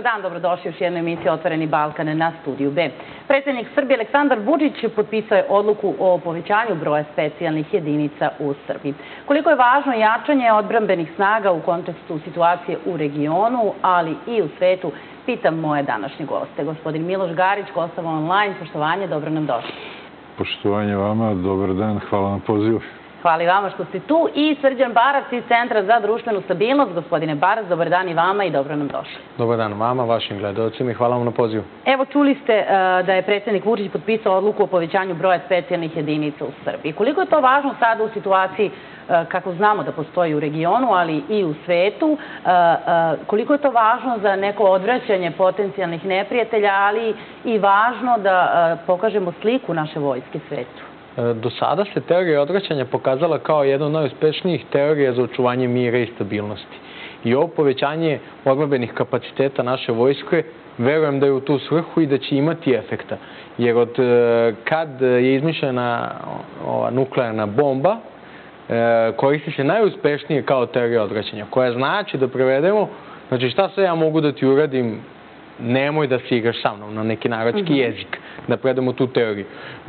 Dobar dan, dobrodošli u još jednu emisiju Otvoreni Balkan na Studiju B. Predsjednik Srbije Aleksandar Vučić potpisao je odluku o povećanju broja specijalnih jedinica u Srbiji. Koliko je važno jačanje odbrambenih snaga u kontekstu situacije u regionu, ali i u svetu, pitam moje današnje goste. Gospodin Miloš Garić, Kosovo online, poštovanje, dobro nam došli. Poštovanje vama, dobar dan, hvala na pozivu. Hvala i vama što ste tu. I Srđan Barac iz Centra za društvenu stabilnost. Gospodine Barac, dobar dan i vama i dobro nam došli. Dobar dan vama, vašim gledalcima i hvala vam na pozivu. Evo, čuli ste da je predsjednik Vučić potpisao odluku o povećanju broja specijalnih jedinica u Srbiji. Koliko je to važno sada u situaciji kako znamo da postoji u regionu, ali i u svetu? Koliko je to važno za neko odvraćanje potencijalnih neprijatelja, ali i važno da pokažemo sliku naše vojske svetu? Do sada se teorija odvraćanja pokazala kao jedna od najuspešnijih teorija za očuvanje mira i stabilnosti. I ovo povećanje odbrambenih kapaciteta naše vojske, verujem da je u tu svrhu i da će imati efekta. Jer od kad je izmišljena nuklearna bomba, koristi se najuspešnije kao teorija odvraćanja, koja znači da prevedemo, znači šta sve ja mogu da ti uradim, nemoj da se igraš sa mnom, na neki narodski jezik, da predamo tu teoriju.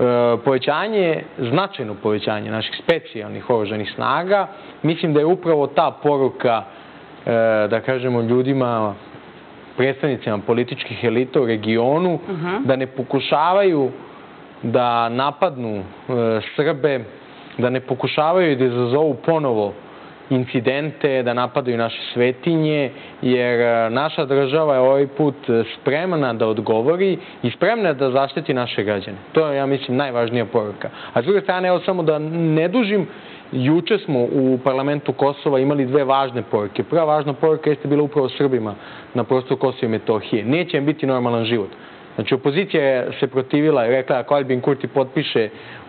Značajno povećanje naših specijalnih oružanih snaga, mislim da je upravo ta poruka, da kažemo, ljudima, predstavnicima političkih elita u regionu, da ne pokušavaju da napadnu Srbe, da ne pokušavaju da izazovu ponovo incidente, da napadaju naše svetinje, jer naša država je ovaj put spremna da odgovori i spremna da zaštiti naše građane. To je, ja mislim, najvažnija poruka. A s druge strane, evo samo da ne dužim, juče smo u parlamentu Kosova imali dve važne poruke. Prva važna poruka jeste bila upravo Srbima na prostoru Kosova i Metohije. Neće im biti normalan život. Znači, opozicija se protivila i rekla ako Aljbin Kurti potpiše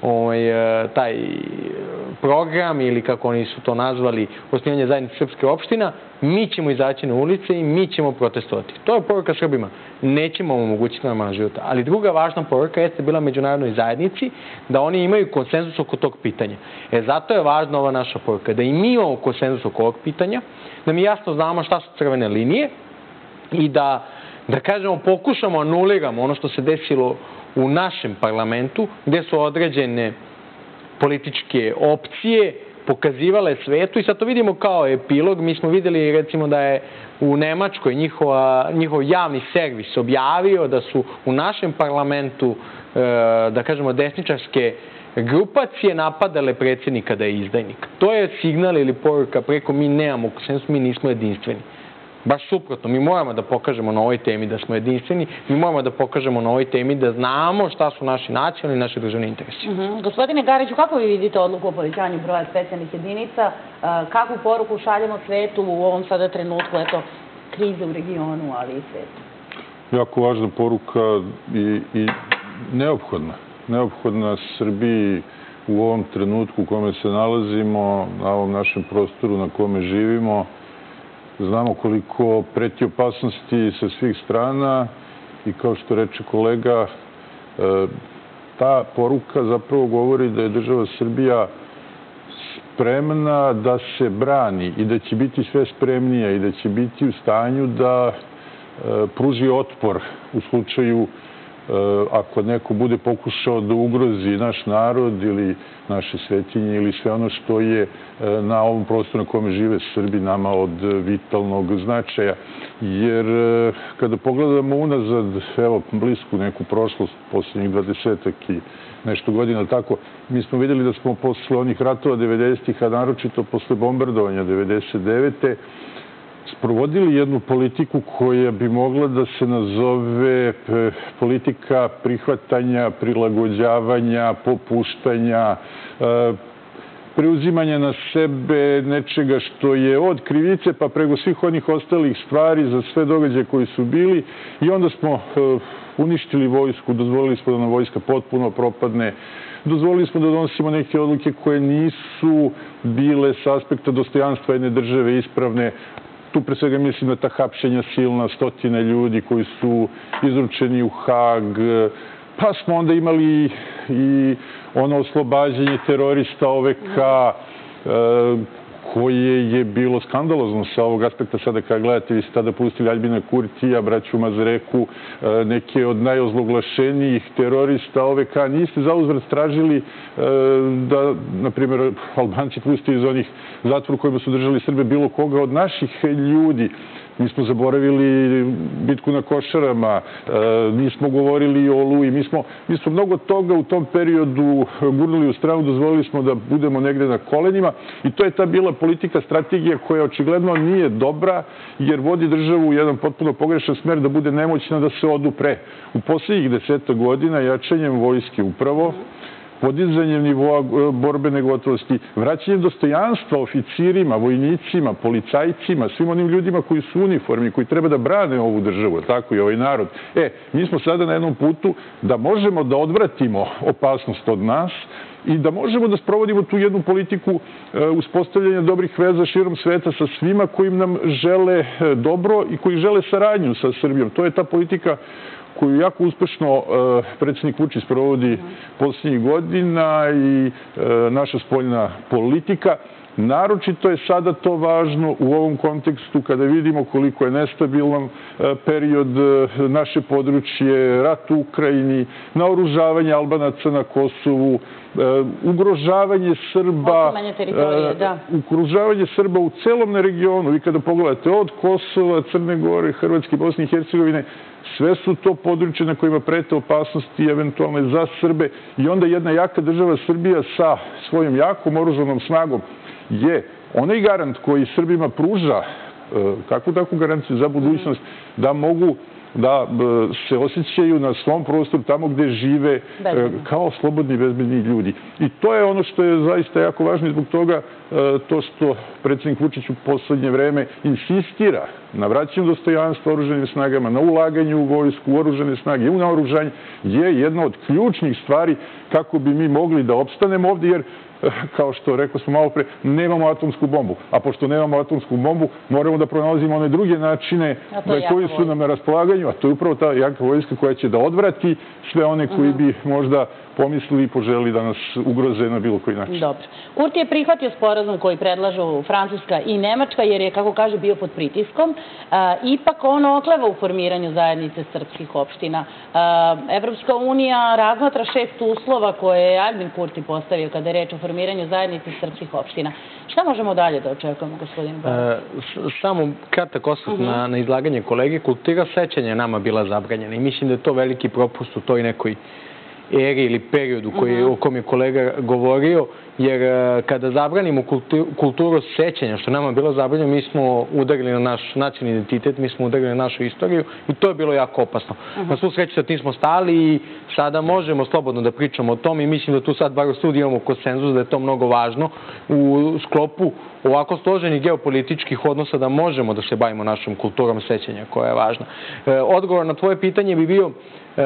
taj program ili kako oni su to nazvali, osnivanje zajednice srpske opština, mi ćemo izaći na ulice i mi ćemo protestovati. To je poruka Srbima. Nećemo omogućiti normalan život. Ali druga važna poruka jeste bila međunarodnoj zajednici da oni imaju konsenzus oko tog pitanja. Zato je važna ova naša poruka. Da i mi imamo konsenzus oko ovog pitanja, da mi jasno znamo šta su crvene linije i da kažemo, pokušamo anuliramo ono što se desilo u našem parlamentu, gde su određene političke opcije pokazivale svetu i sad to vidimo kao epilog. Mi smo videli, recimo, da je u Nemačkoj njihov javni servis objavio da su u našem parlamentu, da kažemo, desničarske grupacije napadale predsjednika da je izdajnik. To je signal ili poruka preko mi nemamo konsenzus, mi nismo jedinstveni. Baš suprotno, mi moramo da pokažemo na ovoj temi da smo jedinstveni, mi moramo da pokažemo na ovoj temi da znamo šta su naši nacionalni i naši državni interesi. Gospodine Gariću, kako vi vidite odluku o povećanju broja specijalnih jedinica? Kakvu poruku šaljemo svetu u ovom sada trenutku, krize u regionu, ali i svetu? Jako važna poruka i neophodna. Neophodna Srbiji u ovom trenutku u kome se nalazimo, na ovom našem prostoru na kome živimo. Znamo koliko preti opasnosti sa svih strana i kao što reče kolega, ta poruka zapravo govori da je država Srbija spremna da se brani i da će biti sve spremnija i da će biti u stanju da pruži otpor u slučaju ako neko bude pokušao da ugrozi naš narod ili naše svetinje ili sve ono što je na ovom prostoru na kome žive Srbi nama od vitalnog značaja. Jer kada pogledamo unazad, evo, blisku neku prošlost, posljednjih 20-ak i nešto godina, tako, mi smo vidjeli da smo posle onih ratova 90-ih, a naročito posle bombardovanja 99. sprovodili jednu politiku koja bi mogla da se nazove politika prihvatanja, prilagođavanja, popuštanja, preuzimanja na sebe nečega što je od krivice pa preko svih onih ostalih stvari za sve događaje koji su bili i onda smo uništili vojsku, dozvolili smo da nam vojska potpuno propadne, dozvolili smo da donosimo neke odluke koje nisu bile s aspekta dostojanstva jedne države ispravne. Tu pre svega mislim na ta hapšenja silna, stotine ljudi koji su izručeni u Hag, pa smo onda imali i ono oslobađanje terorista OVK koje je bilo skandalozno sa ovog aspekta. Sada kada gledate, vi ste tada pustili Aljbina Kurtija, braću Mazreku, neke od najozloglašenijih terorista OVK. Niste zauzvrat tražili da, na primjer, Albanci puste iz onih zatvora kojima su držali Srbe bilo koga od naših ljudi. Mi smo zaboravili bitku na Košarama, nismo govorili o Oluji, mi smo mnogo toga u tom periodu gurnuli u stranu, dozvolili smo da budemo negde na kolenima i to je ta bila politika, strategija koja očigledno nije dobra jer vodi državu u jedan potpuno pogrešan smer da bude nemoćna da se odupre. U posljednjih 10 godina jačanjem vojske upravo, podizanjem nivoa borbene gotovosti, vraćanjem dostojanstva oficirima, vojnicima, policajcima, svim onim ljudima koji su u uniformi, koji treba da brane ovu državu, tako i ovaj narod. Mi smo sada na jednom putu da možemo da odvratimo opasnost od nas i da možemo da sprovodimo tu jednu politiku uspostavljanja dobrih veza širom sveta sa svima koji nam žele dobro i koji žele saradnju sa Srbijom. To je ta politika koju jako uspešno predsjednik Vučić sprovodi posljednjih godina i naša spoljna politika. Naročito je sada to važno u ovom kontekstu kada vidimo koliko je nestabilan period naše područje, rat u Ukrajini, naoružavanje Albanaca na Kosovu, ugrožavanje Srba u celom regionu. Vi kada pogledate od Kosova, Crne Gore, Hrvatske, Bosne i Hercegovine, sve su to područje na kojima prete opasnosti eventualne za Srbe i onda jedna jaka država Srbija sa svojom jakom oružanom snagom je onaj garant koji Srbima pruža kakvu takvu garanciju za budućnost da mogu da se osjećaju na svom prostoru tamo gde žive kao slobodni i bezbedni ljudi. I to je ono što je zaista jako važno i zbog toga to što predsjednik Vučić u poslednje vreme insistira na vraćanju dostojanstva oružanim snagama, na ulaganju u vojsku, u oružane snage i u naoružanje je jedna od ključnih stvari kako bi mi mogli da opstanemo ovdje jer kao što rekao smo malo pre, nemamo atomsku bombu. A pošto nemamo atomsku bombu, moramo da pronalazimo one druge načine koji su nam na raspolaganju, a to je upravo ta jaka vojska koja će da odvrati sve one koji bi možda pomislili i poželili da nas ugroze na bilo koji način. Dobro. Kurti je prihvatio sporazum koji predlažu Francuska i Nemačka jer je, kako kaže, bio pod pritiskom. Ipak on okleva u formiranju zajednice srpskih opština. Evropska unija razmatra 6 uslova koje je Aljbin Kurti postavio kada je reč o formiranju zajednice srpskih opština. Šta možemo dalje da očekujemo, gospodine Baroš? Samo kratak osvrt na izlaganje kolege. Kultura sećanja je nama bila zabranjena i mislim da je to veliki propust u toj nekoj eri ili periodu o kom je kolega govorio, jer kada zabranimo kulturu sećanja, što nama je bilo zabranjeno, mi smo udarili na naš nacionalni identitet, mi smo udarili na našu istoriju i to je bilo jako opasno. Na svu sreću sa tim smo stali i sada možemo slobodno da pričamo o tom i mislim da tu sad bar u studiju imamo konsenzus da je to mnogo važno u sklopu ovako složenih geopolitičkih odnosa da možemo da se bavimo našom kulturom sećanja koja je važna. Odgovor na tvoje pitanje bi bio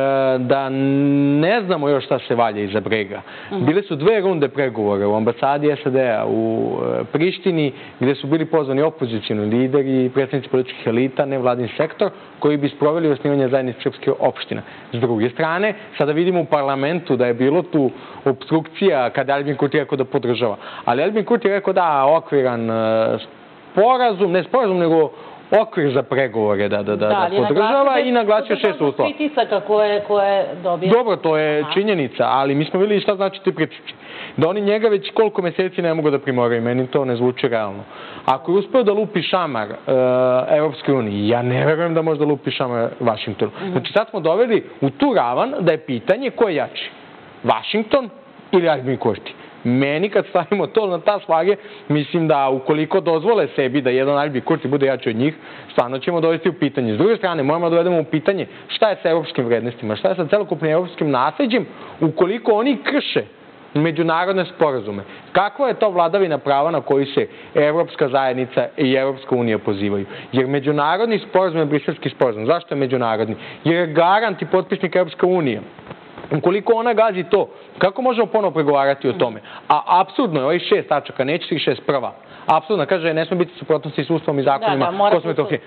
da ne znamo još šta se valja iza brega. Bile su 2 runde pregovora u ambasadi SAD-a u Prištini gde su bili pozvani opozicijni lideri i predstavnici političkih elita, nevladin sektor, koji bi sproveli osnivanje zajednice srpskih opština. S druge strane, sada vidimo u parlamentu da je bilo tu obstrukcija kada Aljbin Kurti rekao da podržava. Ali Aljbin Kurti rekao da okviran sporazum, ne sporazum, nego okvir za pregovore da podržava i naglasio 6 uslova. Pritisaka koje dobije. Dobro, to je činjenica, ali mi smo vidjeli šta znači ti pritisci. Da oni njega već koliko meseci ne mogu da primoraju, meni to ne zvuči realno. Ako je uspeo da lupi šamar Evropske unije, ja ne verujem da može da lupi šamar Vašingtonu. Znači sad smo doveli u tu ravan da je pitanje ko je jači, Vašington ili Aljbin Kurti. Meni kad stavimo to na ta slage, mislim da ukoliko dozvole sebi da jedan Aljbin Kurti bude jači od njih, stvarno ćemo dovesti u pitanje. S druge strane, moramo da dovedemo u pitanje šta je sa evropskim vrednostima, šta je sa celokupnim evropskim nasleđem ukoliko oni krše međunarodne sporazume. Kakva je to vladavina prava na koju se Evropska zajednica i Evropska unija pozivaju? Jer međunarodni sporazum je briselski sporazum. Zašto je međunarodni? Jer je garant i potpisnik Evropska unija. Ukoliko ona gazi to, kako možemo ponovo pregovarati o tome? A apsurdno je ovih 6 tačaka, neće ih 6 prva. Apsurdno, kaže, ne sme biti suprotnosti s ustavom i zakonima Kosova i Metohije.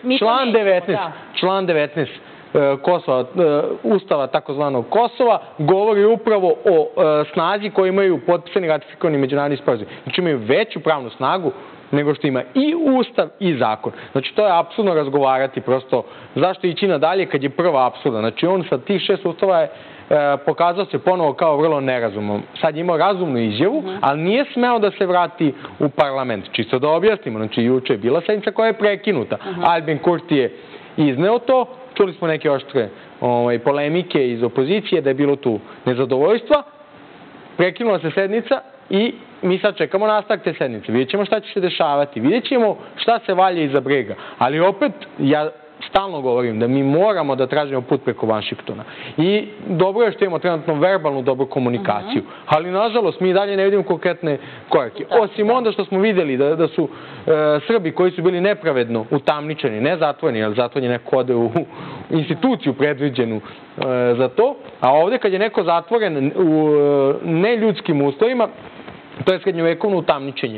Član 19 Kosova, ustava takozvanog Kosova, govori upravo o snazi koju imaju potpisani ratifikovani međunarodni sporazumi. Znači imaju veću pravnu snagu nego što ima i ustav i zakon. Znači, to je apsurdno razgovarati prosto zašto ići nadalje kad je prva apsurda. Znači, on sa tih 6 ustava je pokazao se ponovo kao vrlo nerazumom. Sad je imao razumnu izjavu, ali nije smeo da se vrati u parlament. Čisto da objasnimo, znači juče je bila sednica koja je prekinuta. Albin Kurti je izneo to, čuli smo neke oštre polemike iz opozicije, da je bilo tu nezadovoljstva, prekinula se sednica i mi sad čekamo nastavak te sednice. Vidjet ćemo šta će se dešavati, vidjet ćemo šta se valja iza brega. Ali opet, ja stalno govorim da mi moramo da tražimo put preko Vašingtona. I dobro je što imamo trenutno verbalnu dobru komunikaciju, ali nažalost mi dalje ne vidimo konkretne korake. Osim onda što smo videli da su Srbi koji su bili nepravedno utamničeni, ne zatvoreni, jer zatvoren je neko ode u instituciju predviđenu za to, a ovde kad je neko zatvoren u neljudskim uslovima, to je srednjovekovno utamničenje.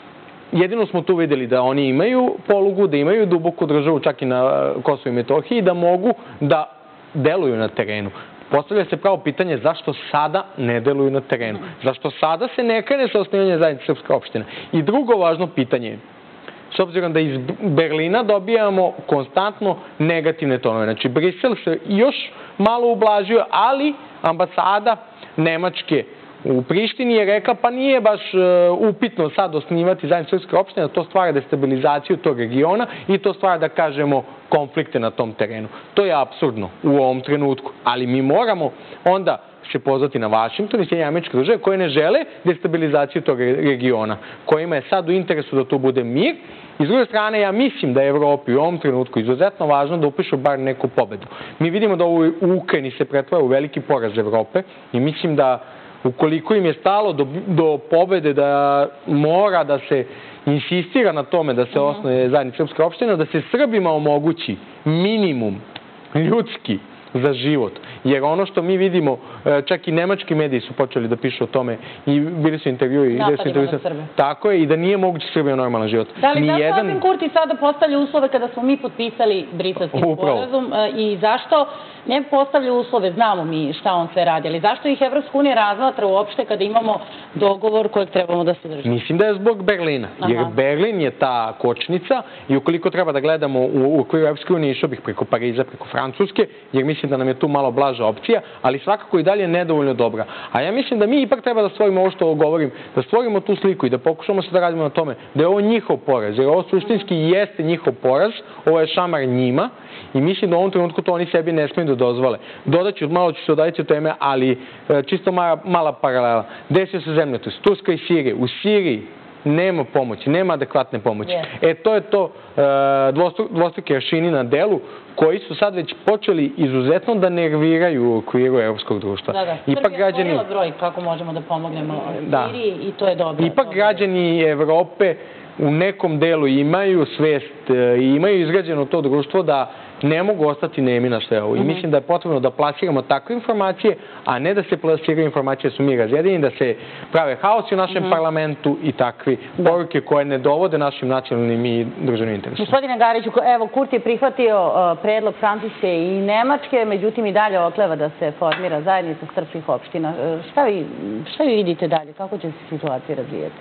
Jedino smo tu videli da oni imaju polugu, da imaju duboku državu čak i na Kosovu i Metohiji, da mogu da deluju na terenu. Postavlja se pravo pitanje zašto sada ne deluju na terenu. Zašto sada se ne krene sa osnivanjem zajednice srpske opštine. I drugo važno pitanje je, s obzirom da iz Berlina dobijamo konstantno negativne tonove. Znači, Brisel se još malo ublažio, ali ambasada Nemačke u Prištini je rekla pa nije baš upitno sad osnivati zajednicu srpske opštine, to stvara destabilizaciju tog regiona i to stvara, da kažemo, konflikte na tom terenu. To je apsurdno u ovom trenutku, ali mi moramo onda se pozvati na Vašington i Sjedinjene Američke Države koje ne žele destabilizaciju tog regiona, kojima je sad u interesu da tu bude mir. I s druge strane, ja mislim da je Evropi u ovom trenutku izuzetno važno da upišu bar neku pobedu. Mi vidimo da u Ukrajini se pretvara u veliki poraz Evrope i mislim da ukoliko im je stalo do pobede, da mora da se insistira na tome da se osnuje zajednica srpske opštine, da se Srbima omogući minimum ljudski za život. Jer ono što mi vidimo, čak i nemački mediji su počeli da pišu o tome i bili su intervjui. Napadima na Srbe. Tako je, i da nije moguće Srbija normalan život. Da li zašto Albin Kurti sada postavlja uslove kada smo mi potpisali briselski sporazum i zašto ne postavlja uslove, znamo mi šta on sve radi, ali zašto ih Evropska unija razmatra uopšte kada imamo dogovor kojeg trebamo da se držimo? Mislim da je zbog Berlina, jer Berlin je ta kočnica i ukoliko treba da gledamo u okviru Evropske unije, išao bih preko Pariza, preko Francuske, jer mislim da nam je tu malo blaža opcija, ali svakako i dalje nedovoljno dobra. A ja mislim da mi ipak treba da stvorimo ovo što govorim, da stvorimo tu sliku i da pokušamo se da radimo na tome da je ovo njihov poraz, jer ovo suštinski jeste njihov poraz, ovo je šamar njima i mislim da u ovom trenutku to oni sebi ne smiju da dozvole. Dodaću, malo ću se odaviti od teme, ali čisto mala paralela. Desio se zemljotres, Turska i Sirija. U Siriji nema pomoći, nema adekvatne pomoći. To je to dvostruki aršini na delu koji su sad već počeli izuzetno da nerviraju u okviru evropskog društva. Da. Srbija je stvorila broj kako možemo da pomognemo Siriji i to je dobro. Ipak građani Evrope u nekom delu imaju svest i imaju izgrađeno to društvo da ne mogu ostati nemi na sve ovo. I mislim da je potrebno da plasiramo takve informacije, a ne da se plasiraju informacije da su mi razjedini, da se prave haosi u našem parlamentu i takve poruke koje ne dovode našim nacionalnim i državnim interesom. Gospodine Gariću, evo, Kurti je prihvatio predlog Francuske i Nemačke, međutim i dalje okleva da se formira zajednica srpskih opština. Šta vi vidite dalje? Kako će se situacija razvijati?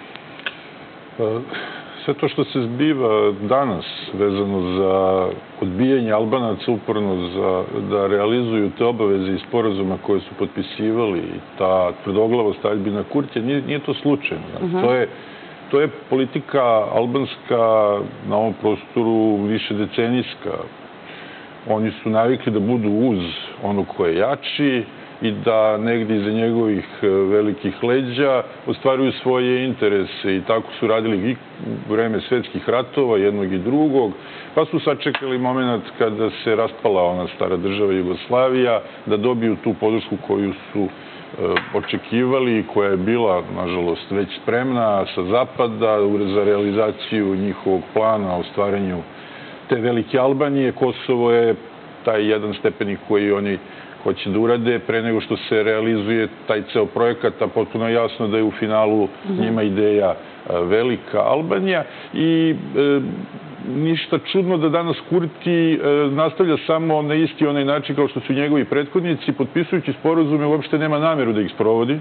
Sve to što se zbiva danas vezano za odbijanje Albanaca uporno da realizuju te obaveze i sporazuma koje su potpisivali i ta tvrdoglavost Albina Kurtija, nije to slučajno. To je politika albanska na ovom prostoru više decenijska. Oni su navikli da budu uz ono ko je jači i da negdje iza njegovih velikih leđa ostvaruju svoje interese i tako su radili i u vreme svetskih ratova, jednog i drugog, pa su sačekali moment kada se raspala ona stara država Jugoslavija, da dobiju tu podršku koju su očekivali i koja je bila, nažalost, već spremna sa zapada za realizaciju njihovog plana o stvaranju te velike Albanije. Kosovo je taj jedan stepenik koji oni hoće da urade pre nego što se realizuje taj ceo projekat, a potpuno jasno da je u finalu njima ideja velika Albanija i ništa čudno da danas Kurti nastavlja samo na isti onaj način kao što su njegovi prethodnici, potpisujući sporazume uopšte nema nameru da ih sprovodi,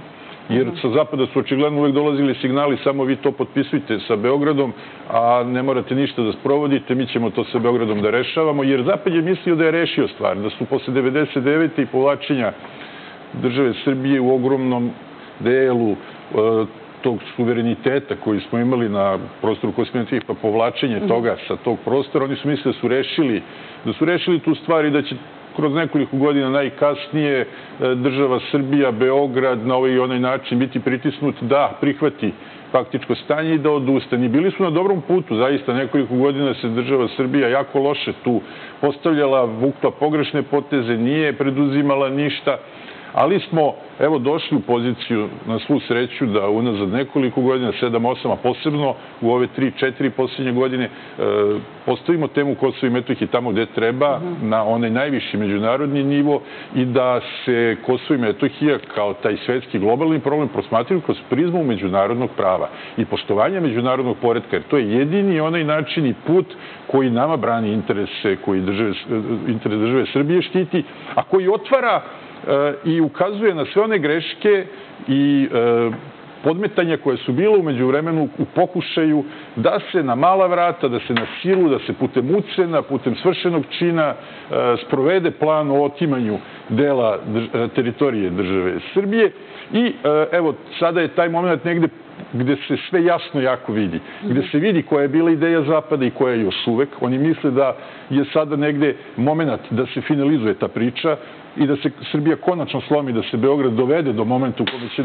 jer sa zapada su očigledno uvek dolazili signali samo vi to potpisujte sa Beogradom, a ne morate ništa da sprovodite, mi ćemo to sa Beogradom da rešavamo, jer zapad je mislio da je rešio stvar, da su posle 99. i povlačenja države Srbije u ogromnom delu tog suvereniteta koji smo imali na prostoru Kosova, pa povlačenje toga sa tog prostora, oni su mislili da su rešili tu stvar i da će kroz nekoliko godina najkasnije država Srbija, Beograd na ovaj i onaj način biti pritisnut da prihvati faktičko stanje i da odustane. Bili su na dobrom putu, zaista nekoliko godina se država Srbija jako loše tu postavljala, vukla pogrešne poteze, nije preduzimala ništa, ali smo, evo, došli u poziciju, na svu sreću, da unazad nekoliko godina, 7-8, a posebno u ove 3-4 posljednje godine, postavimo temu Kosova i Metohije tamo gde treba, na onaj najviši međunarodni nivo i da se Kosovo i Metohija kao taj svetski globalni problem prosmatraju kroz prizmu međunarodnog prava i poštovanja međunarodnog poretka, jer to je jedini onaj način i put koji nama brani interese, koji interes države Srbije štiti, a koji otvara i ukazuje na sve one greške i podmetanja koje su bile umeđu vremenu u pokušaju da se na mala vrata, da se na silu, da se putem ucena, putem svršenog čina sprovede plan o otimanju dela teritorije države Srbije. I evo, sada je taj moment negde gde se sve jasno jako vidi, gde se vidi koja je bila ideja Zapada i koja je još uvek. Oni misle da je sada negde moment da se finalizuje ta priča i da se Srbija konačno slomi, da se Beograd dovede do momenta u kome će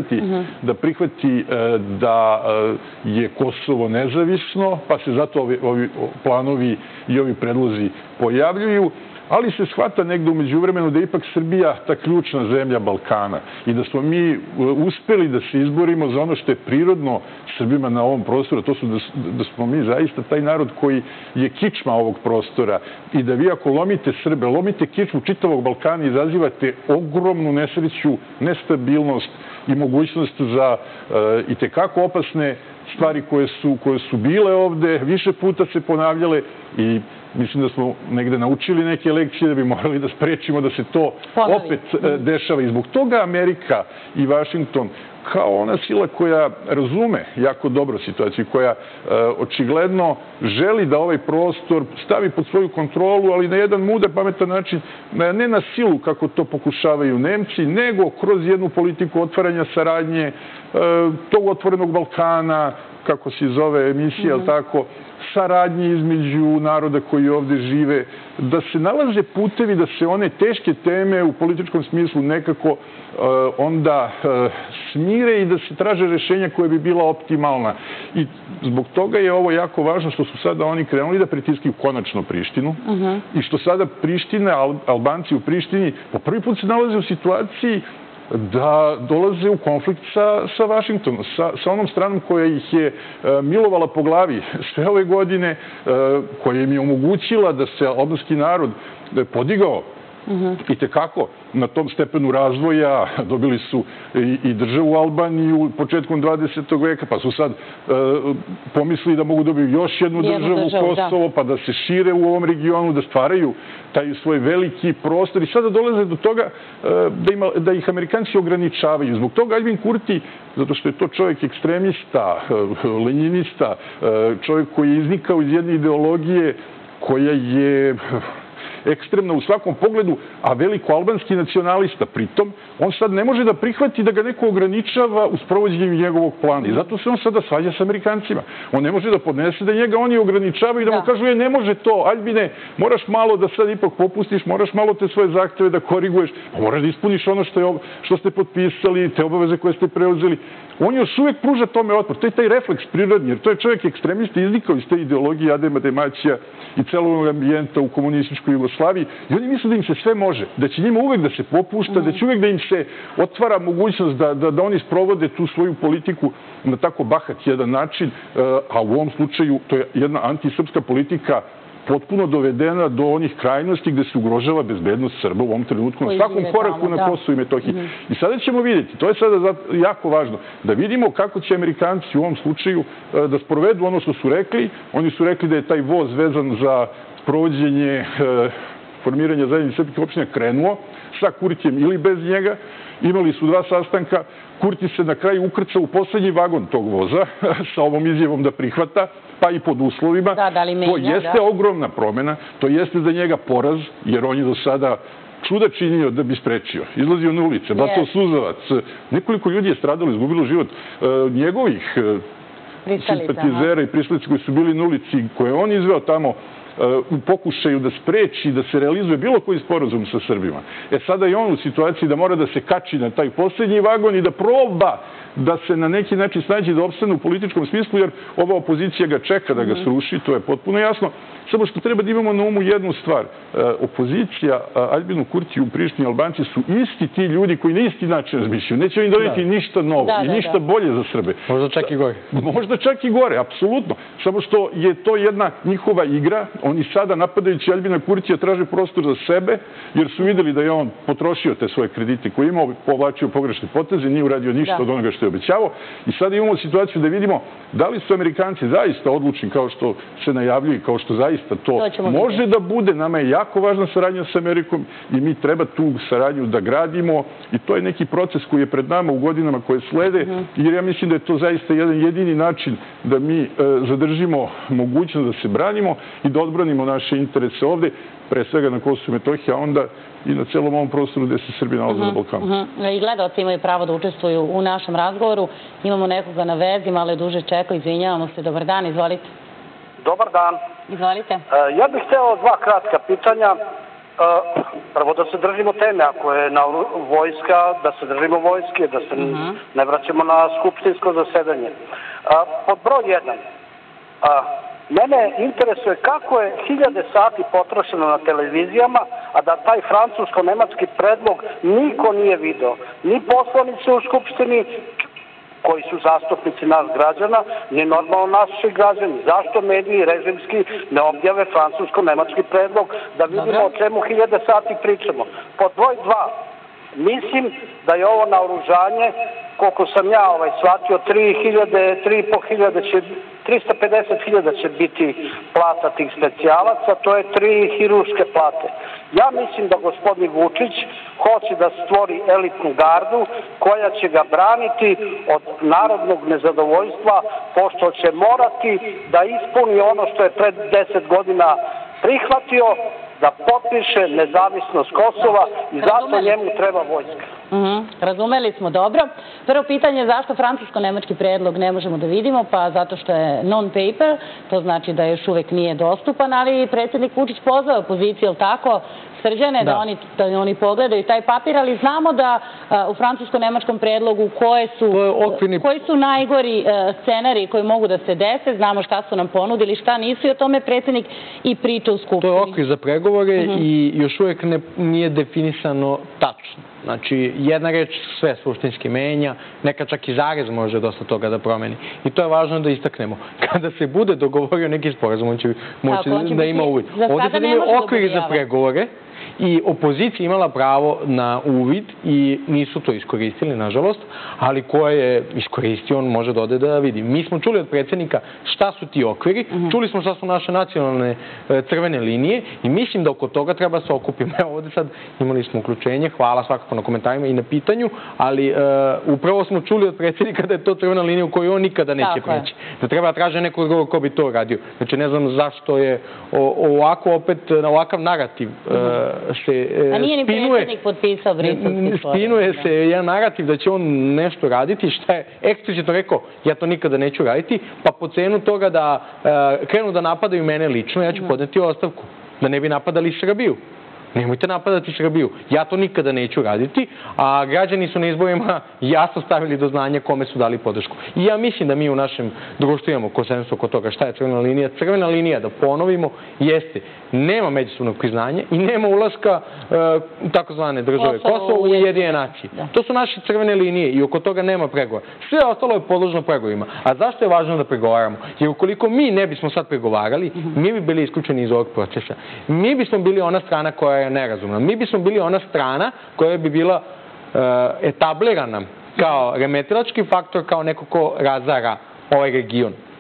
da prihvati da je Kosovo nezavisno, pa se zato ovi planovi i ovi predlozi pojavljuju, ali se shvata negde umeđu vremenu da je ipak Srbija ta ključna zemlja Balkana i da smo mi uspeli da se izborimo za ono što je prirodno Srbima na ovom prostoru, to su da smo mi zaista taj narod koji je kičma ovog prostora i da vi ako lomite Srbe, lomite kičmu čitavog Balkana i izazivate ogromnu nesreću, nestabilnost i mogućnost za i tekako opasne stvari koje su bile ovde, više puta se ponavljale i mislim da smo negde naučili neke lekcije da bi morali da sprečimo da se to opet dešava. I zbog toga Amerika i Vašington kao ona sila koja razume jako dobro situaciju, koja očigledno želi da ovaj prostor stavi pod svoju kontrolu, ali na jedan mudar, pametan način, ne na silu kako to pokušavaju Nemci, nego kroz jednu politiku otvaranja saradnje tog otvorenog Balkana, kako se zove emisija, ali tako, saradnje između naroda koji ovde žive, da se nalaze putevi da se one teške teme u političkom smislu nekako onda smire i da se traže rešenja koje bi bila optimalna. I zbog toga je ovo jako važno što su sada oni krenuli da pritiskaju konačno Prištinu i što sada Priština, Albanci u Prištini po prvi put se nalaze u situaciji da dolaze u konflikt sa Vašingtonom, sa onom stranom koja ih je milovala po glavi sve ove godine, koja im je omogućila da se albanski narod podigao i tekako na tom stepenu razvoja, dobili su i državu Albaniju početkom 20. veka, pa su sad pomislili da mogu dobiti još jednu državu, Kosovo, pa da se šire u ovom regionu, da stvaraju taj svoj veliki prostor i sada dolaze do toga da ih Amerikanci ograničavaju. Zbog toga Aljbin Kurti, zato što je to čovjek ekstremista, lenjinista, čovjek koji je iznikao iz jedne ideologije koja je ekstremna u svakom pogledu, a veliko albanski nacionalista pritom, on sad ne može da prihvati da ga neko ograničava u sprovođenju njegovog plana. I zato se on sada svađa s Amerikancima. On ne može da podnese da njega oni ograničavaju i da mu kažu ne može to, Aljbine, moraš malo da sad ipak popustiš, moraš malo te svoje zahteve da koriguješ, moraš da ispuniš ono što ste potpisali, te obaveze koje ste preuzeli. On još uvek pruža tome otpor. To je taj refleks prirodni, jer to je čovjek ekstremista iznikao iz te ideologije Adema Demaćija i celog ambijenta u komunističkoj Jugoslaviji. I oni misle da im se sve može, da će njima uvek da se popušta, da će uvek da im se otvara mogućnost da oni sprovode tu svoju politiku na tako bahat jedan način, a u ovom slučaju to je jedna antisrpska politika potpuno dovedena do onih krajnosti gde se ugrožava bezbednost Srba u ovom trenutku na svakom koraku na Kosovu i Metohiji. I sada ćemo vidjeti, to je sada jako važno, da vidimo kako će Amerikanci u ovom slučaju da sprovedu ono što su rekli. Oni su rekli da je taj voz vezan za sprovođenje formiranja zajednice srpskih opština krenuo sa Kurtijem ili bez njega. Imali su 2 sastanka. Kurti se na kraju ukrcao u poslednji vagon tog voza sa ovom izjavom da prihvata, pa i pod uslovima. To jeste ogromna promena, to jeste za njega poraz, jer on je do sada čuda činio da bi sprečio. Izlazio na ulice, bacao suzavac. Nekoliko ljudi je stradalo, izgubilo život. Njegovih simpatizera i pristalica koji su bili na ulici, koje on izveo tamo u pokušaju da spreči, da se realizuje bilo koji sporazum sa Srbima. Sada je on u situaciji da mora da se kači na taj posljednji vagon i da proba da se na neki način snađe da opstane u političkom smislu, jer ova opozicija ga čeka da ga sruši, to je potpuno jasno. Samo što treba da imamo na umu jednu stvar. Opozicija Aljbinu Kurtiju u Prištini, Albanci su isti ti ljudi koji na isti način razmišljaju. Neće im doneti ništa novo i ništa bolje za Srbe. Možda čak i gore. Možda čak i gore, apsolutno. Samo što je to jedna njihova igra. Oni sada, napadajući Aljbina Kurtija, traže prostor za sebe, jer su videli da je on potrošio te svoje kredite koje je imao, povlačio pogrešne poteze, nije uradio ništa od onoga što je obećavao. I sada imamo situaciju da vidimo da li su Amerikanci zaista odlučni kao što se najavljuju, kao što zaista to može da bude. Nama je jako važna saradnja sa Amerikom i mi treba tu saradnju da gradimo i to je neki proces koji je pred nama u godinama koje slede, jer ja mislim da je to zaista jedan jedini način da mi zadržimo mogućnost da se branimo i da odbranimo naše interese ovde, pre svega na Kosovu i Metohiji, a onda i na celom ovom prostoru gde se Srbi nalaze na Balkanu. I gledalci imaju pravo da učestvuju u našem razgovoru. Imamo nekoga na vezi, malo je duže čekao, izvinjavamo se. Dobar dan, izvolite. Dobar dan. Izvolite. Ja bih hteo 2 kratka pitanja. Prvo da se držimo teme, ako je vojska, da se držimo vojske, da se ne vraćamo na skupštinsko zasedanje. Pod broj 1. Mene interesuje kako je 1000 sati potrošeno na televizijama, a da taj francusko-nemački predlog niko nije video. Ni poslanici u Skupštini, koji su zastupnici nas građana, ni normalno naši građani. Zašto mediji režimski ne objave francusko-nemački predlog, da vidimo o čemu 1000 sati pričamo. Pod broj 2. Mislim da je ovo naoružanje, koliko sam ja shvatio, 350.000 će biti plata tih specijalaca, to je 3 hiruške plate. Ja mislim da gospodin Vučić hoće da stvori elitnu gardu koja će ga braniti od narodnog nezadovoljstva, pošto će morati da ispuni ono što je pred 10 godina prihvatio, da potpiše nezavisnost Kosova i zato njemu treba vojska. Razumeli smo, dobro. Prvo pitanje je zašto francusko-nemački predlog ne možemo da vidimo, pa zato što je non-paper, to znači da još uvek nije dostupan, ali predsjednik Vučić pozvao opoziciju, ili tako, Srđane, da oni pogledaju taj papir, ali znamo da u francusko-nemačkom predlogu koji su najgori scenariji koji mogu da se dese, znamo šta su nam ponudili, šta nisu i o tome predsjednik i priča u Skupštini. To je okvir za pregovore i još uvek nije definisano tačno. Znači, jedna reč sve suštinski menja, neka čak i zarez može dosta toga da promeni. I to je važno da istaknemo. Kada se bude dogovorio neki sporazum, on će moći da ima uvid. Ovdje sad imaju okviri za pregovore i opozicija imala pravo na uvid i nisu to iskoristili, nažalost, ali ko je iskoristio, on može da ode da vidi. Mi smo čuli od predsjednika šta su ti okviri, čuli smo šta su naše nacionalne crvene linije i mislim da oko toga treba se okupimo. Evo ovdje sad imali smo uključenje, hvala svakako na komentarima i na pitanju, ali upravo smo čuli od predsjednika da je to crvena linija u kojoj on nikada neće preći. Da treba da traže nekog drugog ko bi to radio. Znači ne znam zašto je ovako opet na ovakav narativ a nije ni predsjednik potpisao briselski sporazum. Spinuje se jedan narativ da će on nešto raditi, šta je eksplicitno rekao, ja to nikada neću raditi, pa po cenu toga da krenu da napadaju mene lično, ja ću podneti ostavku, da ne bi napadali Srbiju. Nemojte napadati Srbiju. Ja to nikada neću raditi, a građani su na izborima jasno stavili do znanja kome su dali podršku. I ja mislim da mi u našem društvu imamo konsensus oko toga šta je crvena linija. Crvena linija, da ponovimo, jeste nema međusobnog priznanja i nema ulaska takozvane države Kosovo u Ujedinjene nacije. To su naše crvene linije i oko toga nema pregovora. Sve ostalo je podložno pregovorima. A zašto je važno da pregovaramo? Jer ukoliko mi ne bismo sad pregovarali, mi bi bili isključeni iz ovog procesa. Mi bismo bili ona strana koja je nerazumna. Mi bismo bili ona strana koja bi bila etablirana kao remetilački faktor, kao neko ko razara ovaj region.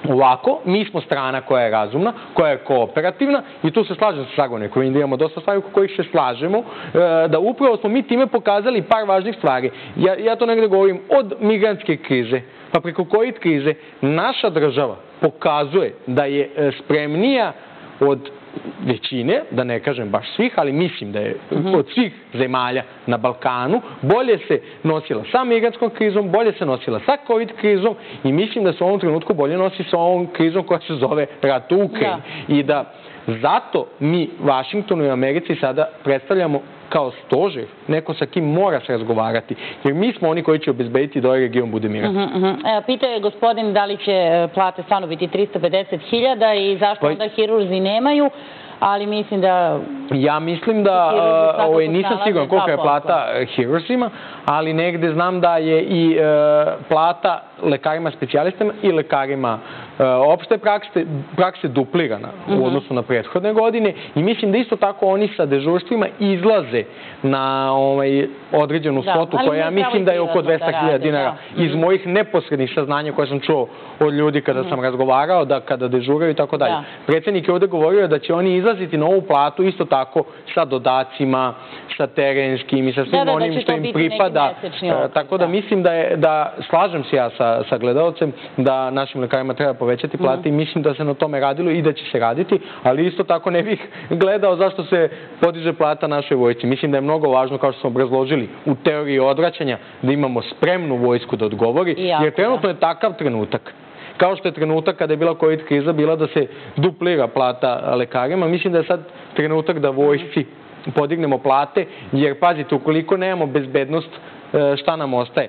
Ovako, mi smo strana koja je razumna, koja je kooperativna i tu se slažem sa sagovornikom, da imamo dosta stvari oko kojih se slažemo, da upravo smo mi time pokazali par važnih stvari. Ja to negde govorim od migrantske krize, pa preko COVID krize, naša država pokazuje da je spremnija od većine, da ne kažem baš svih, ali mislim da je od svih zemalja na Balkanu bolje se nosila sa migrantskom krizom, bolje se nosila sa COVID krizom i mislim da se u ovom trenutku bolje nosi sa ovom krizom koja se zove rat u Ukrajini. I da zato mi Vašingtonu i Americi sada predstavljamo kao stožer, neko sa kim mora se razgovarati, jer mi smo oni koji će obezbediti da ovaj region bude miran. Pitao je gospodin da li će plate stvarno biti 350.000 i zašto onda hirurzi nemaju, ali mislim da... Ja mislim da, nisam siguran koliko je plata hirurzima, ali negde znam da je i plata lekarima specijalistima i lekarima opšte prakse duplirana u odnosu na prethodne godine i mislim da isto tako oni sa dežurstvima izlaze na određenu svotu koja ja mislim da je oko 200.000 dinara iz mojih neposrednih saznanja koje sam čuo od ljudi kada sam razgovarao, da kada dežuraju i tako dalje. Predsjednik je ovde govorio da će oni izlaziti na ovu platu isto tako sa dodacima, sa terenskim i sa svim onim što im pripada. Tako da mislim da slažem se ja sa gledalcem da našim lekarima treba povećati plate i mislim da se na tome radilo i da će se raditi, ali isto tako ne bih gledao zašto se podiže plata našoj vojsci. Mislim da je mnogo važno, kao što smo obrazložili, u teoriji odvraćanja, da imamo spremnu vojsku da odgovori, jer trenutno je takav trenutak. Kao što je trenutak kada je bila COVID kriza bila da se duplira plata lekarima, mislim da je sad trenutak da vojsci podignemo plate, jer pazite, ukoliko nemamo bezbednost, šta nam ostaje?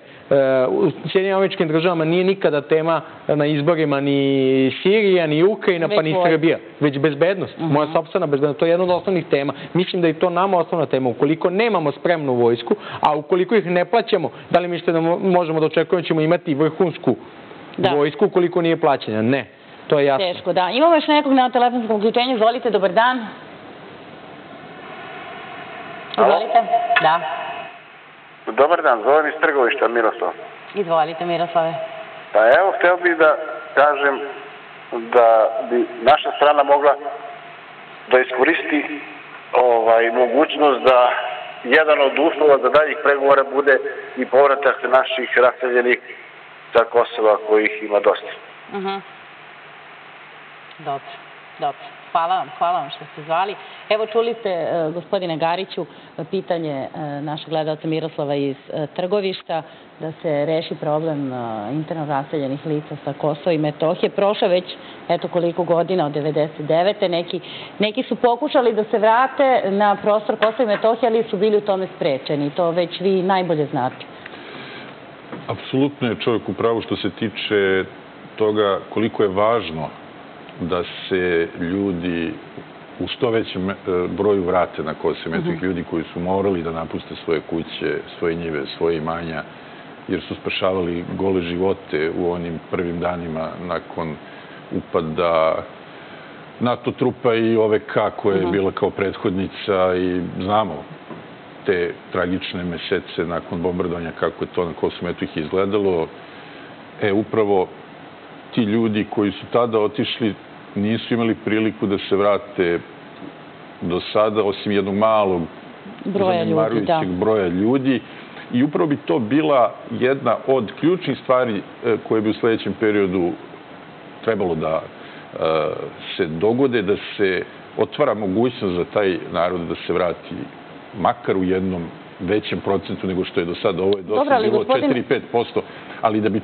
U Sjedinjenim Američkim Državama nije nikada tema na izborima ni Sirija, ni Ukrajina, pa ni Srbija, već bezbednost, moja sopstvena bezbednost. To je jedna od osnovnih tema. Mislim da je to nama osnovna tema. Ukoliko nemamo spremnu vojsku, a ukoliko ih ne plaćamo, da li mislite da možemo da očekujemo da ćemo imati vrhunsku vojsku ukoliko nije plaćanja? Ne. To je jasno. Teško, da. Imamo još nekog na telefonskom uključenju. Izvolite, dobar dan. Izvolite. Da. Dobar dan, zovem iz Trgovišta, Miroslav. Izvolite, Miroslave. Pa evo, hteo bih da kažem da bi naša strana mogla da iskoristi mogućnost da jedan od uslova za daljih pregovora bude i povratak naših raseljenih sa Kosova, kojih ima dosta. Dobro, dobro. Hvala vam što ste zvali. Evo, čuli ste, gospodine Gariću, pitanje našeg gledalca Miroslava iz Trgovišta, da se reši problem interno raseljenih lica sa Kosova i Metohije. Prošlo već, eto koliko godina, od 1999. Neki su pokušali da se vrate na prostor Kosova i Metohije, ali su bili u tome sprečeni. To već vi najbolje znate. Apsolutno je čovjek u pravu što se tiče toga koliko je važno da se ljudi u što većem broju vrate na Kosovo i Metohiju, ljudi koji su morali da napuste svoje kuće, svoje njive, svoje imanja, jer su spašavali gole živote u onim prvim danima nakon upada NATO trupa i OVK koja je bila kao prethodnica i znamo te tragične mesece nakon bombardovanja kako je to na Kosovo i Metohiji izgledalo. Upravo ti ljudi koji su tada otišli nisu imali priliku da se vrate do sada, osim jednog malog zanemarujućeg broja ljudi. I upravo bi to bila jedna od ključnih stvari koje bi u sljedećem periodu trebalo da se dogode, da se otvara mogućnost za taj narod da se vrati makar u jednom većem procentu nego što je do sada. Ovo je dosta bilo 4-5%, ali da bi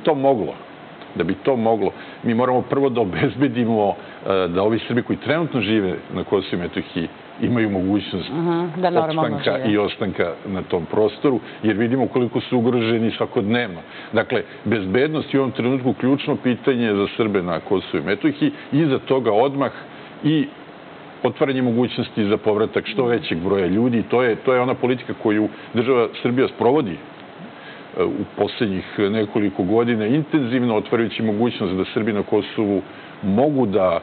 to moglo, mi moramo prvo da obezbedimo da ovi Srbi koji trenutno žive na Kosovu i Metohiji imaju mogućnost opstanka i ostanka na tom prostoru, jer vidimo koliko su ugroženi svakodnevno. Dakle, bezbednost je u ovom trenutku ključno pitanje za Srbe na Kosovu i Metohiji i iza toga odmah i otvaranje mogućnosti za povratak što većeg broja ljudi. To je ona politika koju država Srbija sprovodi u posljednjih nekoliko godina intenzivno, otvarajući mogućnost da Srbi na Kosovu mogu da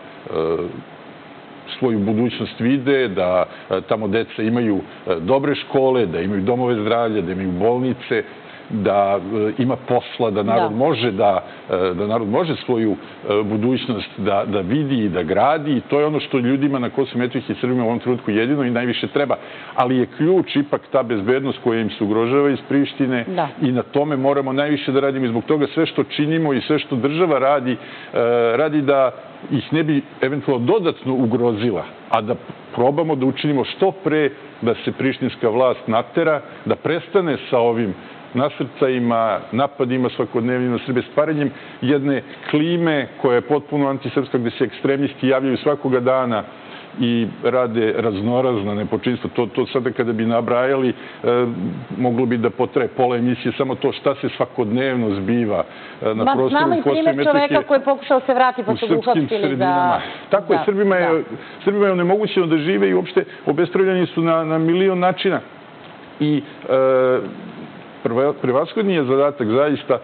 svoju budućnost vide, da tamo deca imaju dobre škole, da imaju domove zdravlja, da imaju bolnice. da ima posla, da narod može svoju budućnost da vidi i da gradi, i to je ono što ljudima na Kosovu i Metohiji i Srbima u ovom trenutku jedino i najviše treba. Ali je ključ ipak ta bezbednost koja im se ugrožava iz Prištine i na tome moramo najviše da radimo, i zbog toga sve što činimo i sve što država radi da ih ne bi eventualno dodatno ugrozila, a da probamo da učinimo što pre da se prištinska vlast natera, da prestane sa ovim nasrtajima, napadima svakodnevnim na Srbe, stvaranjem jedne klime koja je potpuno antisrpska, gde se ekstremisti javljaju svakoga dana i rade raznorazna nepočinstva. To sada kada bi nabrajali, moglo bi da potraje pola emisije samo to šta se svakodnevno zbiva na prostoru Znamo i primjer čoveka koji je pokušao se vrati pa su ga uhapsili za... Tako je, Srbima je onemogućeno da žive i uopšte obespravljeni su na milion načina. I prevashodni je zadatak zaista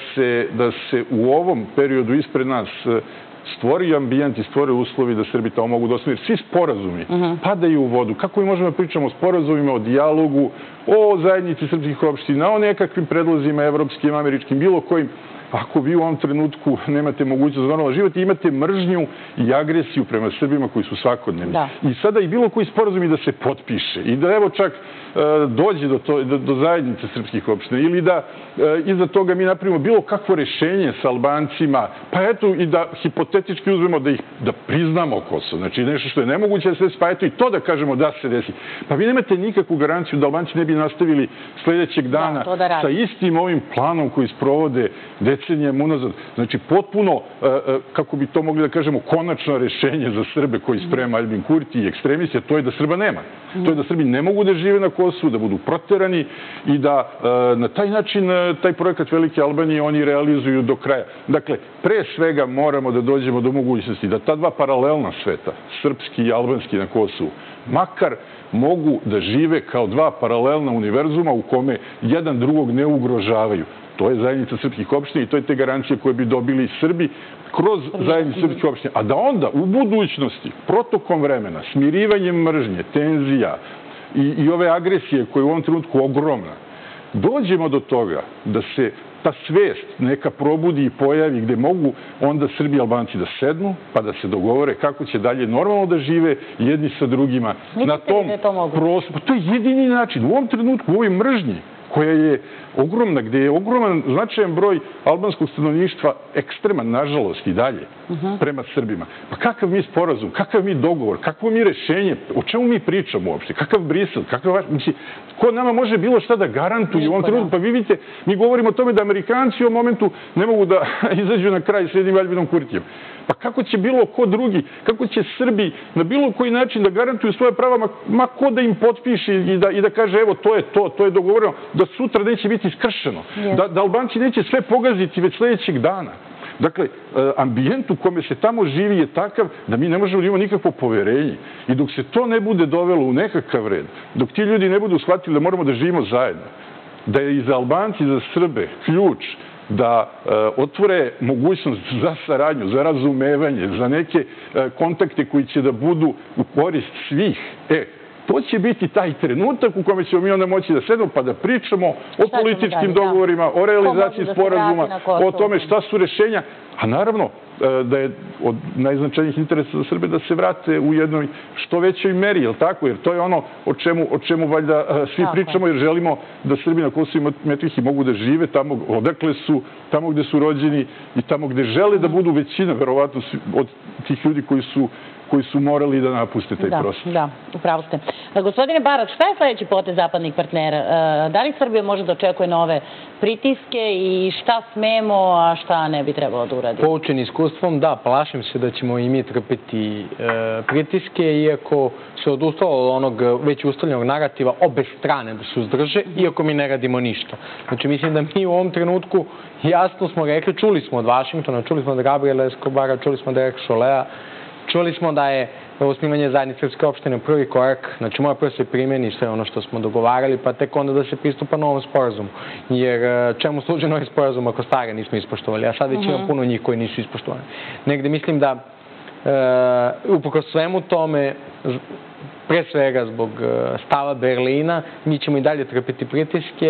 da se u ovom periodu ispred nas stvori ambijent i stvore uslovi da Srbi tamo mogu da ostanu. Jer svi sporazumi padaju u vodu. Kako mi možemo da pričamo o sporazumima, o dijalogu, o zajednici srpskih opština, o nekakvim predlozima evropskim, američkim, bilo kojim, ako vi u ovom trenutku nemate mogućnost normalno živjeti, imate mržnju i agresiju prema Srbima koji su svakodnevni. I sada i bilo koji sporazum i da se potpiše i da evo čak dođe do zajednice srpskih opština ili da iza toga mi napravimo bilo kakvo rešenje sa Albancima, pa eto i da hipotetički uzmemo da priznamo Kosovo. Znači nešto što je nemoguće da se desi, pa eto i to da kažemo da se desi. Pa vi nemate nikakvu garanciju da Albanci ne bi nastavili sljedećeg dana sa istim ovim planom koji sprovode decenijama unazad. Znači potpuno, kako bi to mogli da kažemo, konačno rešenje za Srbe koji sprema Aljbin Kurti i ekstremisti, a to je da Srba nema. To je da Srbi ne mogu da žive na Kosovu, da budu proterani i da na taj način taj projekat Velike Albanije oni realizuju do kraja. Dakle, pre svega moramo da dođemo do mogućnosti da ta dva paralelna sveta, srpski i albanski na Kosovu, makar mogu da žive kao dva paralelna univerzuma u kome jedan drugog ne ugrožavaju. To je zajednica srpskih opština i to je te garancije koje bi dobili Srbi kroz zajednicu srpskih opština. A da onda u budućnosti, protokom vremena, smirivanjem mržnje, tenzija i ove agresije koja je u ovom trenutku ogromna, dođemo do toga da se ta svest neka probudi i pojavi gde mogu onda Srbi i Albanci da sednu pa da se dogovore kako će dalje normalno da žive jedni sa drugima na tom prostoru. To je jedini način. U ovom trenutku, u ovoj mržnji koja je ogromna, gde je ogroman značajan broj albanskog stanovništva ekstreman, nažalost, i dalje prema Srbima. Pa kakav mi sporazum, kakav mi dogovor, kakvo mi rešenje, o čemu mi pričamo uopšte, kakav Brisel, ko nama može bilo šta da garantuje u ovom trenutku? Pa vi vidite, mi govorimo o tome da Amerikanci u ovom momentu ne mogu da izađu na kraj s jednim Aljbinom Kurtijem. Pa kako će bilo ko drugi, kako će Srbi na bilo koji način da garantuju svoje prava, ma ko da im potpiše i da kaže evo to je dogovoreno, da sutra neće biti iskršeno, da Albanci neće sve pogaziti već sljedećeg dana. Dakle, ambijent u kome se tamo živi je takav da mi ne možemo da imamo nikakvo poverenje. I dok se to ne bude dovelo u nekakav red, dok ti ljudi ne budu shvatili da moramo da živimo zajedno, da je i za Albanci, za Srbe ključ da otvore mogućnost za saradnju, za razumevanje, za neke kontakte koji će da budu u korist svih. To će biti taj trenutak u kome ćemo mi onda moći da sedemo pa da pričamo o političkim dogovorima, o realizaciji sporazuma, o tome šta su rešenja. A naravno da je od najznačajnijih interesa za Srbe da se vrate u jednoj što većoj meri, jel tako? Jer to je ono o čemu valjda svi pričamo, jer želimo da Srbi na Kosovu i Metohiji mogu da žive tamo odakle su, tamo gde su rođeni i tamo gde žele da budu većina, verovatno, od tih ljudi koji su morali da napuste taj prostor. Da, upravo ste. Gospodine Barak, šta je sljedeći potez zapadnih partnera? Da li Srbija može da očekuje nove pritiske i šta smemo, a šta ne bi trebalo da uradi? Poučen iskustvom, da, plašim se da ćemo i mi trpeti pritiske, iako se odustalo od onog već ustaljenog narativa obe strane da se uzdrže, iako mi ne radimo ništa. Znači, mislim da mi u ovom trenutku jasno smo rekli, čuli smo od Vašingtona, čuli smo od Gabriela Escobara, čuli smo od Derek Cholea, čuli smo da je osnivanje zajednice srpske opštine prvi korak, znači mora prvo se primeni sve ono što smo dogovarali, pa tek onda da se pristupa novom sporazumu. Jer čemu služi novi sporazum ako stare nismo ispoštovali, a sad već ima puno njih koji nisu ispoštovani. Negde mislim da uprkos svemu tome, pre svega zbog stava Berlina, mi ćemo i dalje trpiti pritiske,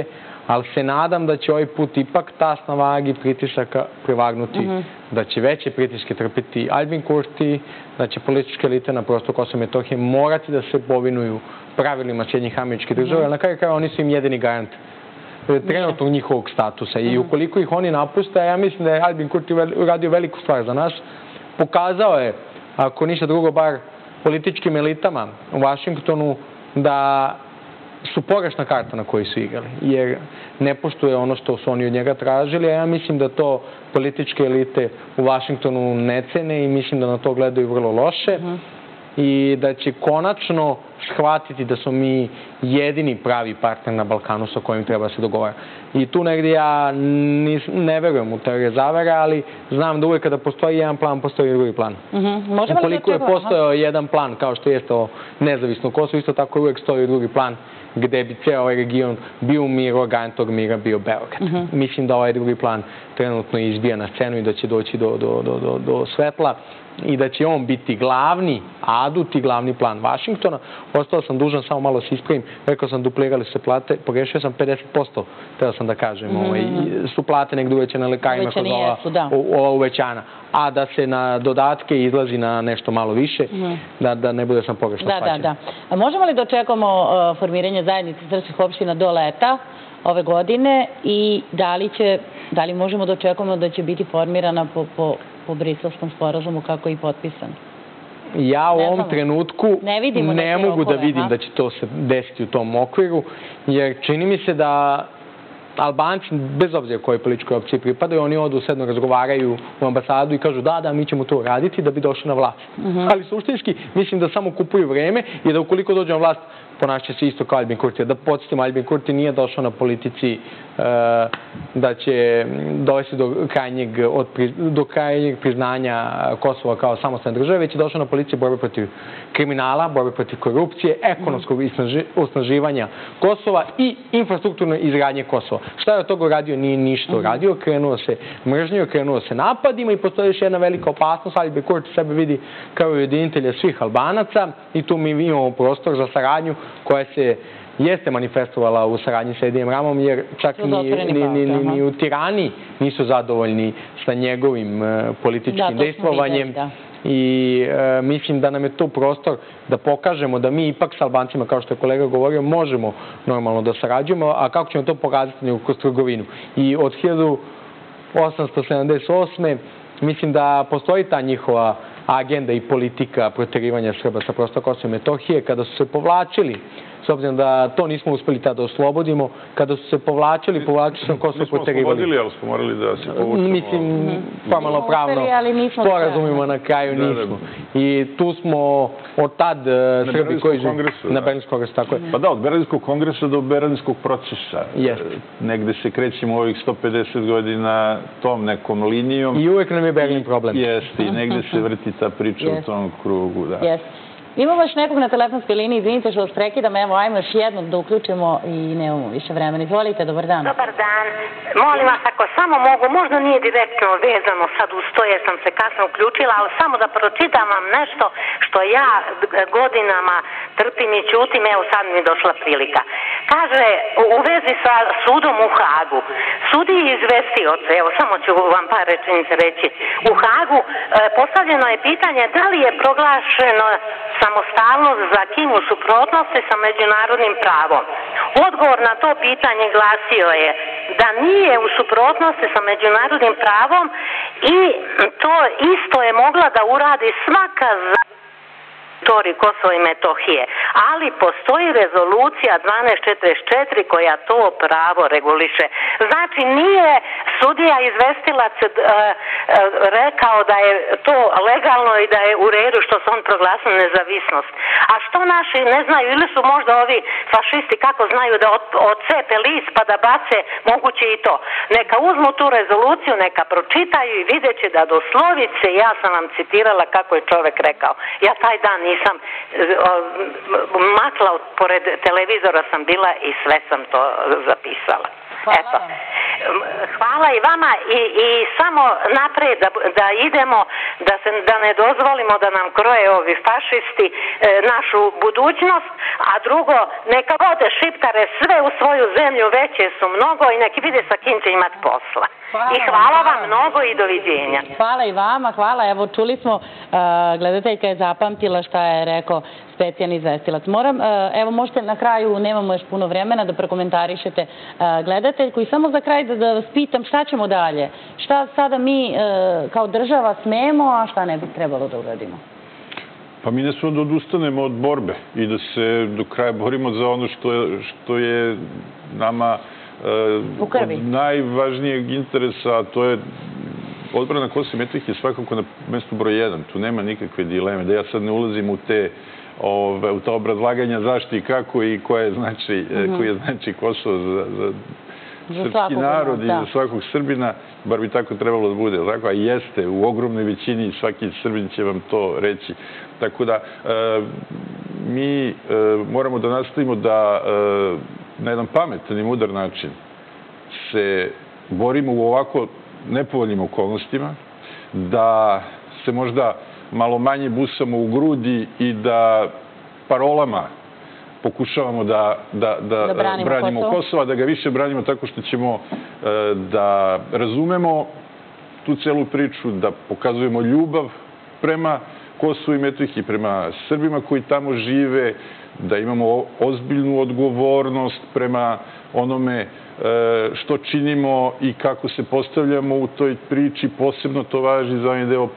ali se nadam da će ovaj put ipak tas na vagi pritisaka prevagnuti, da će veće pritiske trpiti Aljbin Kurti, da će političke elite na prostoru Kosova i Metohije morati da se povinuju pravilima Sjedinjenih Američkih Država, ali na kraju kraja oni su im jedini garant trenutnog njihovog statusa. I ukoliko ih oni napuste, ja mislim da je Aljbin Kurti uradio veliku stvar za nas, pokazao je, ako ništa drugo, bar političkim elitama u Vašingtonu, da su pogrešna karta na kojoj su igrali, jer ne poštuje ono što su oni od njega tražili, a ja mislim da to političke elite u Vašingtonu ne cene i mislim da na to gledaju vrlo loše i da će konačno shvatiti da smo mi jedini pravi partner na Balkanu sa kojim treba se dogovara. I tu negdje ja ne verujem u teorije zavere, ali znam da uvijek kada postoji jedan plan, postoji i drugi plan. Ukoliko je postojao jedan plan, kao što jeste o nezavisno Kosovo, isto tako uvijek stoji drugi plan gde bi ceo ovaj region bio u miru, a garant tog mira bio Beograd. Mislim da ovaj drugi plan trenutno izbija na scenu i da će doći do svetla i da će on biti glavni adut i glavni plan Vašingtona. Ostao sam dužan, samo malo se ispravim, rekao sam duplirali se plate, pogrešio sam 50%, treba sam da kažem, su plate negdje uvećane lekarima kroz ova uvećana, a da se na dodatke izlazi na nešto malo više, da ne bude sam pogrešno shvaćen. A možemo li da očekujemo formiranje zajednice srpskih opština do leta ove godine i da li možemo da očekujemo da će biti formirana po Briselskom sporazumu kako je i potpisan? Ja u ovom trenutku ne mogu da vidim da će to se desiti u tom okviru, jer čini mi se da Albanci, bez obzira koje političkoj opciji pripadaju, oni odu sedno razgovaraju u ambasadu i kažu da, mi ćemo to raditi da bi došli na vlast. Ali suštinski mislim da samo kupuju vreme i da ukoliko dođe na vlast ponašće se isto kao Aljbin Kurti. Da podsjetimo, Aljbin Kurti nije došao na politici da će dovesti do krajnjeg priznanja Kosova kao samostalne države, već je došao na politici borbe protiv kriminala, borbe protiv korupcije, ekonomskog osnaživanja Kosova i infrastrukturne izgradnje Kosova. Šta je od toga uradio? Nije ništa uradio. Krenuo se mržnjom, krenuo se napadima i postoji još jedna velika opasnost. Aljbin Kurti sebe vidi kao ujedinitelja svih Albanaca i tu mi imamo prostor za saradnju koja se jeste manifestovala u saradnji sa Edijem Ramom, jer čak ni u Tirani nisu zadovoljni sa njegovim političkim dejstvovanjem. I mislim da nam je to prostor da pokažemo da mi ipak sa Albancima, kao što je kolega govorio, možemo normalno da sarađujemo, a kako ćemo to pokazati kroz trgovinu. I od 1878. mislim da postoji ta njihova agenda i politika proterivanja Srba sa prostora Kosova i Metohije, kada su se povlačili, s obzirom da to nismo uspeli tada da oslobodimo, kada su se povlačili sa Kosova i proterivali. Nismo oslobodili, ali smo morali da se povučemo. Mislim, formalno pravno sporazumimo na kraju nismo. I tu smo od tad Srbi koji žive na Berlinskom kongresu, tako je. Pa da, od Berlinskog kongresa do Berlinskog procesa. Negde se krećemo ovih 150 godina tom nekom linijom. I uvek nam je Berlin problem. Jeste, i negde se vrti ta priča u tom krugu, da. Imamo još nekog na telefonskoj liniji, izvinite što vas prekidam, evo, ajmo još jednog da uključimo i nemamo više vremena. Izvolite, dobar dan. Dobar dan. Molim vas, ako samo mogu, možda nije direktno vezano sad uz to jer sam se kasno uključila, ali samo da pročitam vam nešto što ja godinama trpim i ćutim, evo sad mi je došla prilika. Kaže, u vezi sa sudom u Hagu, sudiji izvestioci, evo samo ću vam par rečenica reći, u Hagu postavljeno je pitanje da li je proglašeno samostalnost za Kim u suprotnosti sa međunarodnim pravom. Odgovor na to pitanje glasio je da nije u suprotnosti sa međunarodnim pravom i to isto je mogla da uradi svaka teritoriji Kosova i Metohije, ali postoji rezolucija 1244 koja to pravo reguliše. Znači, nije sudija izvestilac rekao da je to legalno i da je u redu što se on proglasio nezavisnost. A što naši ne znaju, ili su možda ovi fašisti kako znaju da odcepe list pa da bace moguće i to. Neka uzmu tu rezoluciju, neka pročitaju i vidjet će da doslovice, ja sam vam citirala kako je čovek rekao. Ja taj dan nisam makla, pored televizora sam bila i sve sam to zapisala. Eto. Hvala i vama i samo napred da idemo, da ne dozvolimo da nam kroje ovi fašisti našu budućnost, a drugo, neka vode Šiptare sve u svoju zemlju, veće su mnogo i nek vide sa kim će imati posla. I hvala vam mnogo i doviđenja. Hvala i vama, hvala. Evo, čuli smo, gledateljka je zapamtila šta je rekao specijalni izvestilac. Evo, možete na kraju, nemamo još puno vremena, da prokomentarišete gledateljku i samo za kraj da vas pitam šta ćemo dalje. Šta sada mi kao država smemo, a šta ne bi trebalo da uradimo? Pa mi ne smo da odustanemo od borbe i da se do kraja borimo za ono što je nama od najvažnijeg interesa, a to je odbrana Kosova i Metohije svakako na mestu broj 1. Tu nema nikakve dileme. Da ja sad ne ulazim u ta obrazlaganja zašto i kako i koji je znači Kosovo za srpski narod i za svakog Srbina, bar bi tako trebalo da bude, a jeste, u ogromnoj većini svaki Srbin će vam to reći. Tako da mi moramo da nastavimo da na jedan pametan i mudar način se borimo u ovako nepovoljnim okolnostima, da se možda malo manje busamo u grudi i da parolama pokušavamo da branimo Kosovo, da ga više branimo tako što ćemo da razumemo tu celu priču, da pokazujemo ljubav prema Kosovu i Metohiji, prema Srbima koji tamo žive, da imamo ozbiljnu odgovornost prema onome što činimo i kako se postavljamo u toj priči. Posebno to važi za onaj deo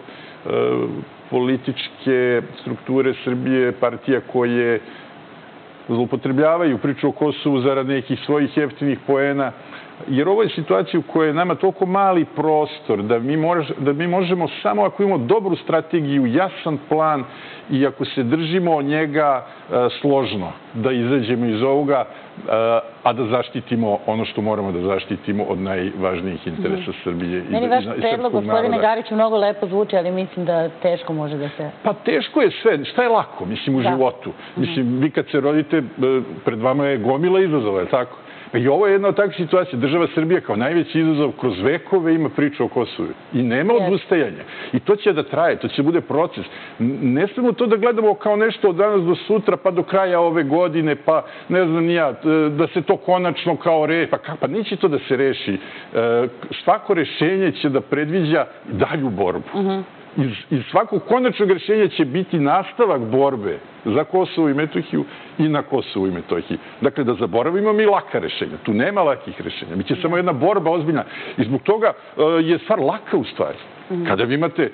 političke strukture Srbije, partija koje zloupotrebljavaju priču o Kosovu zarad nekih svojih jeftinih poena. Jer ovo je situacija u kojoj je nama toliko mali prostor da mi možemo samo ako imamo dobru strategiju, jasan plan i ako se držimo njega složno, da izađemo iz ovoga, a da zaštitimo ono što moramo da zaštitimo od najvažnijih interesa Srbije i srpskog naroda. Meni vaš predlog, gospodine Gariću, mnogo lepo zvuči, ali mislim da teško može da se... Pa teško je sve. Šta je lako, mislim, u životu? Mislim, vi kad se rodite, pred vama je gomila izazova, je tako? I ovo je jedna od takvih situacija. Država Srbija kao najveći izazov kroz vekove ima priču o Kosovu. I nema odustajanja. I to će da traje, to će bude proces. Ne smemo to da gledamo kao nešto od danas do sutra, pa do kraja ove godine, pa ne znam ni ja, da se to konačno kao reši. Pa neće to da se reši. Svako rešenje će da predviđa dalju borbu. Iz svakog konačnog rešenja će biti nastavak borbe za Kosovo i Metohiju i na Kosovu i Metohiji. Dakle, da zaboravimo mi laka rešenja. Tu nema lakih rešenja. Biće samo jedna borba ozbiljna. I zbog toga je stvar laka u stvari. Kada vi imate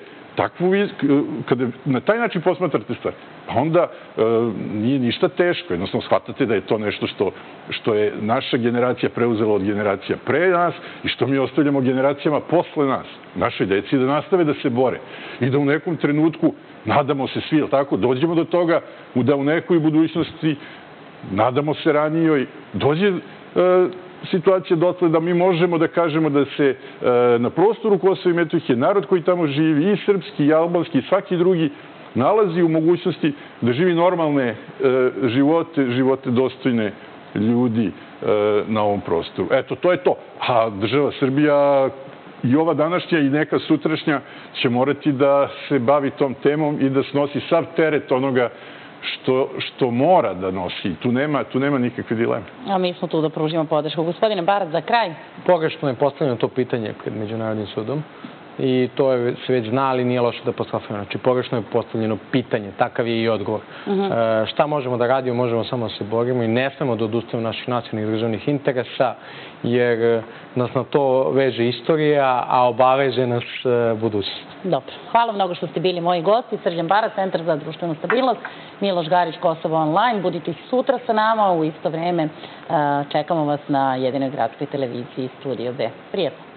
kada na taj način posmatrate stvari, pa onda nije ništa teško. Jednostavno shvatate da je to nešto što je naša generacija preuzela od generacija pre nas i što mi ostavljamo generacijama posle nas. Našoj deci da nastave da se bore i da u nekom trenutku, nadamo se svi, tako, dođemo do toga da u nekoj budućnosti, nadamo se ranijoj, dođe situacija dotle da mi možemo da kažemo da se na prostoru Kosova i Metohije narod koji tamo živi, i srpski, i albanski, i svaki drugi, nalazi u mogućnosti da živi normalne živote dostojne ljudi na ovom prostoru. Eto, to je to. A država Srbija i ova današnja i neka sutrašnja će morati da se bavi tom temom i da snosi sav teret onoga što mora da nosi. Tu nema nikakve dileme. A mi smo tu da pružimo podršku. Gospodine Barat, za kraj. Pogrešno je postavljeno to pitanje pred Međunarodnim sudom i to je se već zna, ali nije loše da postavljamo. Znači, pogrešno je postavljeno pitanje, takav je i odgovor. Šta možemo da radimo? Možemo samo da se borimo i ne smemo da odustavimo naših nacionalnih državnih interesa, jer nas na to veže istorija, a obaveže nas budućnost. Dobro. Hvala mnogo što ste bili moji gosti. Srđan Barat, Centar za društvenu stabilnost, Miloš Garić, Kosovo online. Budite sutra sa nama u isto vreme. Čekamo vas na jedinoj gradskoj televiziji Studio B. Prijetno.